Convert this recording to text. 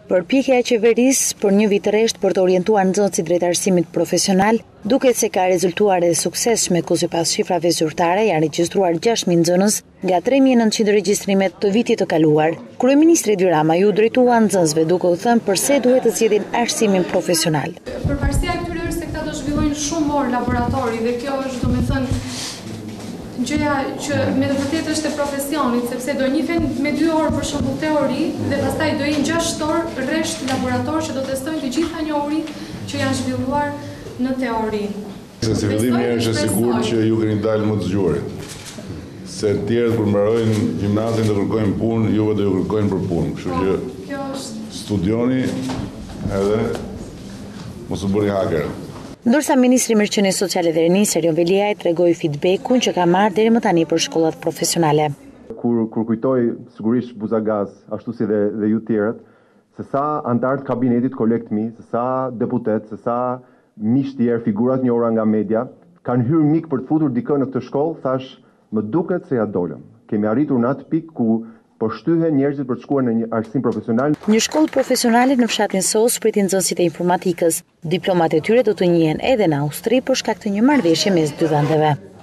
Përpjekja e qeverisë për një vit të rresht për të orientuar nxënësit drejt arsimit profesional, duket se ka rezultuar e suksesshme, ku sipas shifrave zyrtare janë regjistruar 6.000 nxënës nga 3.900 regjistrimet të vitit të kaluar. Kryeministri Edi Rama ju drejtua nxënësve duke u thënë pse duhet të zgjedhin arsimin profesional. Përparësia e këtyre është se këta do zhvillojnë shumë orë laboratori dhe kjo është domethënë gjëja që me të vërtetë është e profesionit, sepse do njihen me 2 orë për shembull teori dhe pastaj do jenë 6 orë rresht laborator që do testojnë të gjitha njohuritë që janë zhvilluar në teori. Se si fillimi është e sigurt që ju keni dalë më të zgjuarit. Se të tjerët kur mbarojnë gjimnazin të kërkojnë punë, juve do ju kërkojnë për punë. Kështu që studioni edhe mos u bëni haker. Ndërsa Ministri i Mirëqenies Sociale dhe Rinisë Erion Veliaj tregoi feedbackun që ka marrë deri më tani për shkollat profesionale. Kur kujtoj sigurisht Buzagaz, ashtu si dhe ju tjerët, se sa antar të kabinetit kolekt mi, se sa deputet, se sa miq tjerë, figurat njohura nga media, kanë hyrë mik për të futur dikë në këtë shkollë, thash, më duket se ja dolëm. Kemi arritur në atë pikë ku po shtyhen njerëzit për të shkuar në një arsim profesional. Një shkollë profesionale në fshatin Sos pritin nxënësit e informatikës. Diplomat e tyre do të njihen edhe në Austri për shkak të një marrëveshje mes dy vendeve.